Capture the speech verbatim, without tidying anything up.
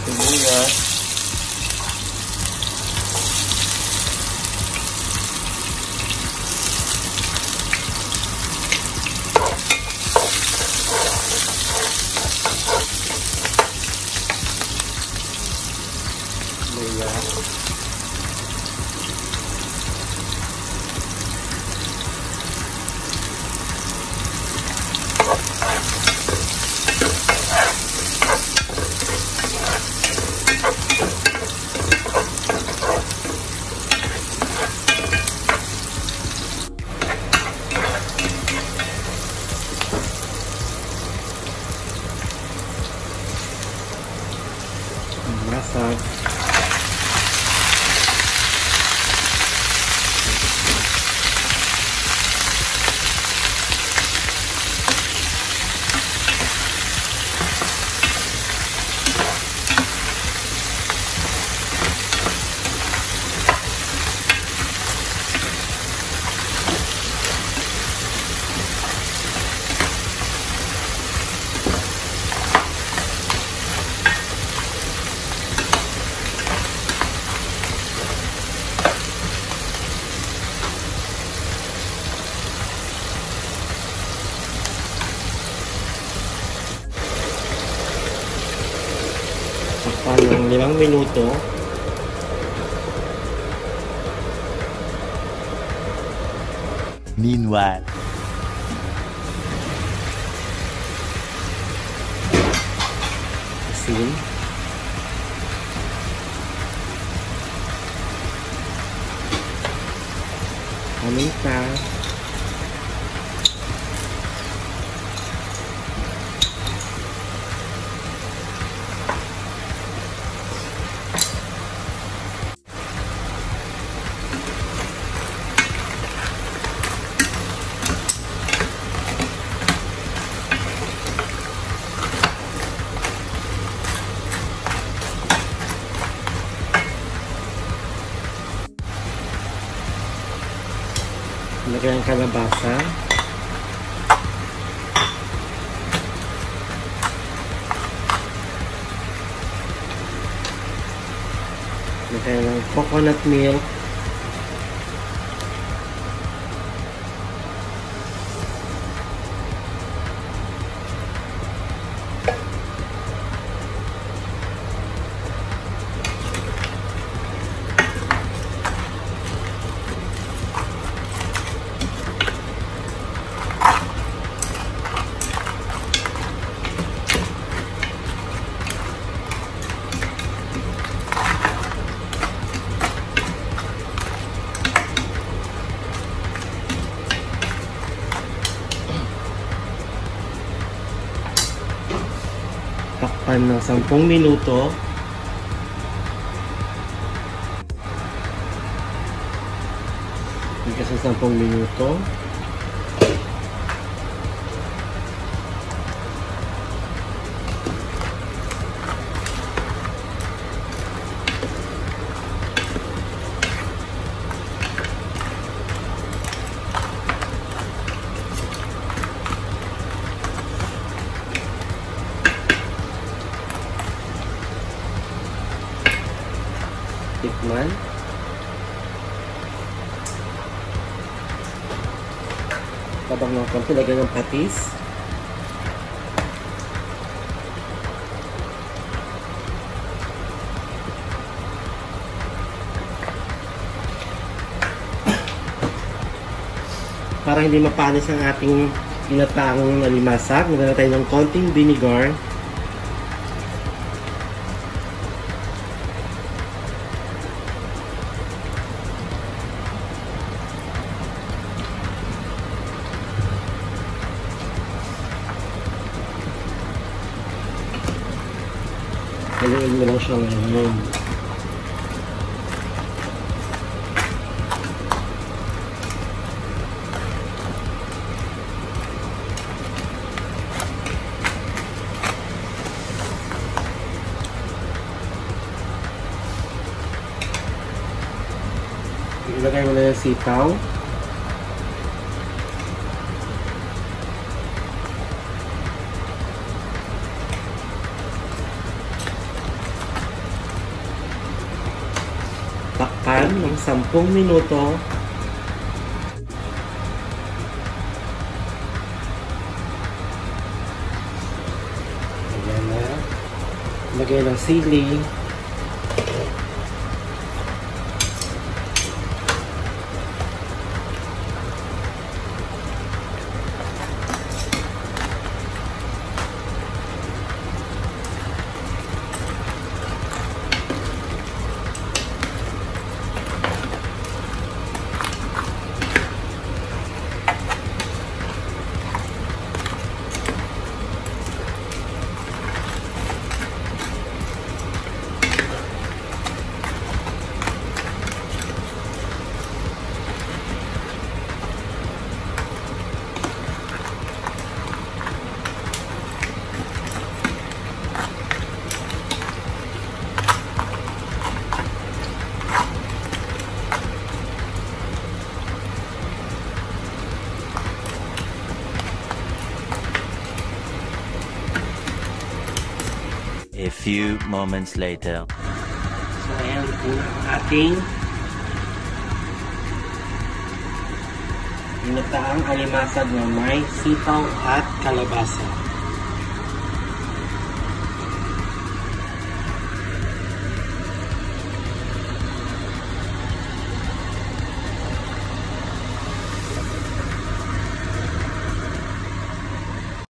sibuyas, luya, masak. Takpan ng limang minuto. Meanwhile, Asin, paminta, lagyan ng kalabasa, lagyan ng coconut milk, takpan ng sampung minuto. Hanggang sa sampung minuto. Tikman. Tabang ng konti, lagyan ng patis. Para hindi mapanis ang ating ginataang nalimasak, maganda tayo ng konting vinegar. Haluin mo lang siya ngayon. Ilagay mo na yung sitaw. takpan ng sampung minuto. Ayan na. Lagay ng sili. A few moments later. So, ayan po ang ating ginataang alimasag na may sipaw at kalabasa.